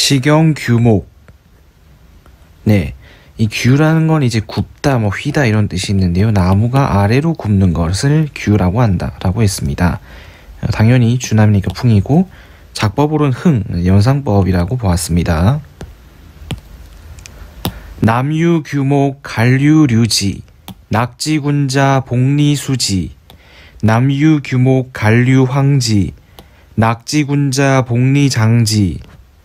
식용규목. 네, 이 규라는 건 이제 굽다, 뭐 휘다 이런 뜻이 있는데요. 나무가 아래로 굽는 것을 규라고 한다라고 했습니다. 당연히 주남이니까 풍이고 작법으로는 흥, 연상법이라고 보았습니다. 남유규목 간류류지, 낙지군자 복리수지, 남유규목 간류황지, 낙지군자 복리장지,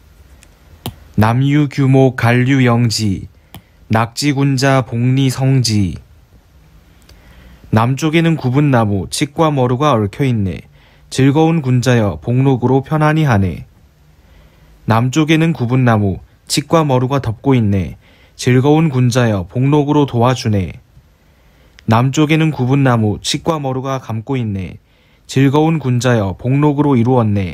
남유규목 간류영지, 낙지군자 복리성지. 남쪽에는 굽은 나무 칡과 머루가 얽혀있네. 즐거운 군자여 복록으로 편안히 하네. 남쪽에는 굽은 나무 칡과 머루가 덮고 있네. 즐거운 군자여 복록으로 도와주네. 남쪽에는 굽은 나무 칡과 머루가 감고 있네. 즐거운 군자여 복록으로 이루었네.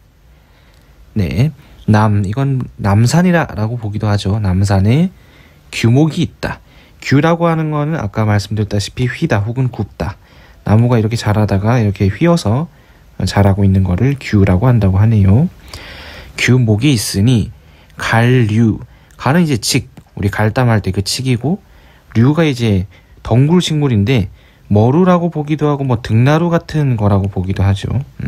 네, 이건 남산이라고 보기도 하죠. 남산에 규목이 있다. 규라고 하는 거는 아까 말씀드렸다시피 휘다 혹은 굽다. 나무가 이렇게 자라다가 이렇게 휘어서 자라고 있는 거를 규라고 한다고 하네요. 규목이 있으니 갈류. 갈은 이제 칡. 우리 갈담할 때 그 칡이고, 류가 이제 덩굴 식물인데 머루라고 보기도 하고 뭐 등나루 같은 거라고 보기도 하죠.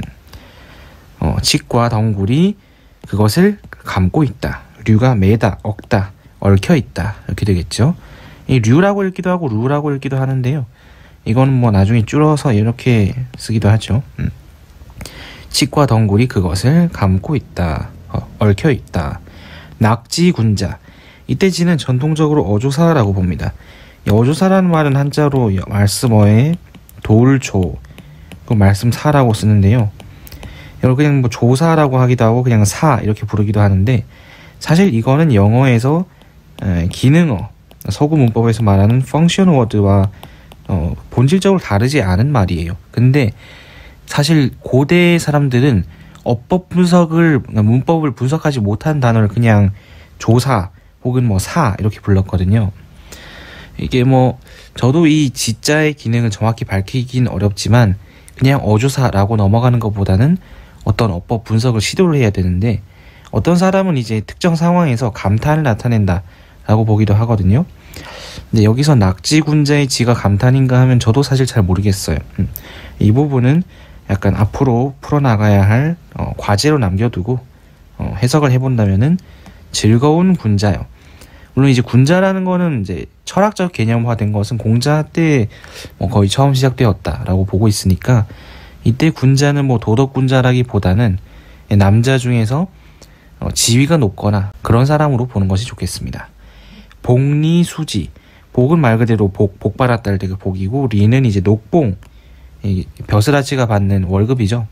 칡과 덩굴이 그것을 감고 있다. 류가 매다, 얽다, 얽혀 있다. 이렇게 되겠죠. 이 류라고 읽기도 하고 루라고 읽기도 하는데요. 이거는 뭐 나중에 줄여서 이렇게 쓰기도 하죠. 칡과 덩굴이 그것을 감고 있다. 얽혀 있다. 낙지군자. 이때 지는 전통적으로 어조사라고 봅니다. 이 어조사라는 말은 한자로 말씀어에 돌조, 그 말씀사라고 쓰는데요. 이걸 그냥 뭐 조사라고 하기도 하고 그냥 사 이렇게 부르기도 하는데, 사실 이거는 영어에서 기능어, 서구 문법에서 말하는 펑션 워드와 본질적으로 다르지 않은 말이에요. 근데 사실 고대 사람들은 어법 분석을, 문법을 분석하지 못한 단어를 그냥 조사 혹은 뭐 사 이렇게 불렀거든요. 이게 뭐 저도 이 지자의 기능을 정확히 밝히긴 어렵지만 그냥 어조사라고 넘어가는 것보다는 어떤 어법 분석을 시도를 해야 되는데, 어떤 사람은 이제 특정 상황에서 감탄을 나타낸다 라고 보기도 하거든요. 근데 여기서 낙지군자의 지가 감탄인가 하면 저도 사실 잘 모르겠어요. 이 부분은 약간 앞으로 풀어나가야 할 과제로 남겨두고 해석을 해본다면은 즐거운 군자요. 물론 이제 군자라는 거는 이제 철학적 개념화된 것은 공자 때 거의 처음 시작되었다라고 보고 있으니까, 이때 군자는 뭐 도덕군자라기보다는 남자 중에서 지위가 높거나 그런 사람으로 보는 것이 좋겠습니다. 복리수지. 복은 말 그대로 복 받았다 할 때 그 복이고, 리는 이제 녹봉, 벼슬아치가 받는 월급이죠.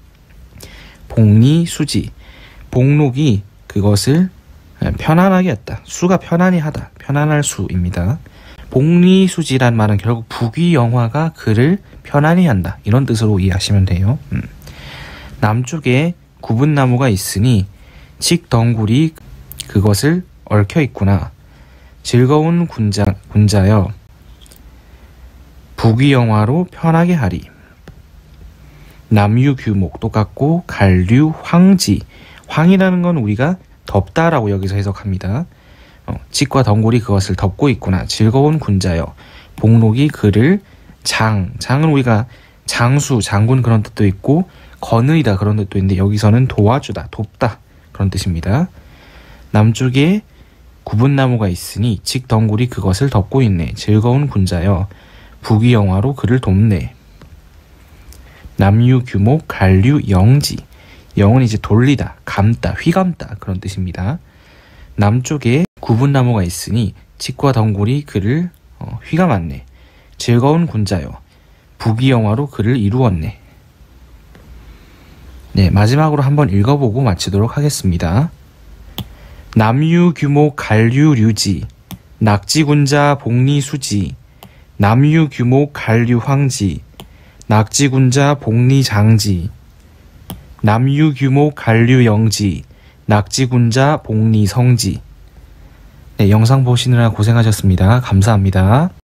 복리수지. 복록이 그것을 편안하게 했다. 수가 편안히 하다. 편안할 수입니다. 복리수지란 말은 결국 부귀영화가 그를 편안히 한다. 이런 뜻으로 이해하시면 돼요. 남쪽에 굽은 나무가 있으니 칡덩굴이 그것을 얽혀 있구나. 즐거운 군자여 부귀영화로 편하게 하리. 남유규목 똑같고, 갈류황지. 황이라는 건 우리가 덮다라고 여기서 해석합니다. 칡과 덩굴이 그것을 덮고 있구나. 즐거운 군자여 복록이 그를 장은 우리가 장수, 장군 그런 뜻도 있고 거느리다 그런 뜻도 있는데, 여기서는 도와주다, 돕다 그런 뜻입니다. 남쪽에 굽은 나무가 있으니 칡덩굴이 그것을 덮고 있네. 즐거운 군자여 부귀영화로 그를 돕네. 남유규목 간류영지. 영은 이제 돌리다, 감다, 휘감다 그런 뜻입니다. 남쪽에 굽은 나무가 있으니 칡과 덩굴이 그를 휘감았네. 즐거운 군자여 부귀영화로 그를 이루었네. 네, 마지막으로 한번 읽어보고 마치도록 하겠습니다. 남유규목 간류류지, 낙지군자 복리수지, 남유규목 간류황지, 낙지군자 복리장지, 남유규목 간류영지, 낙지군자 복리성지. 네, 영상 보시느라 고생하셨습니다. 감사합니다.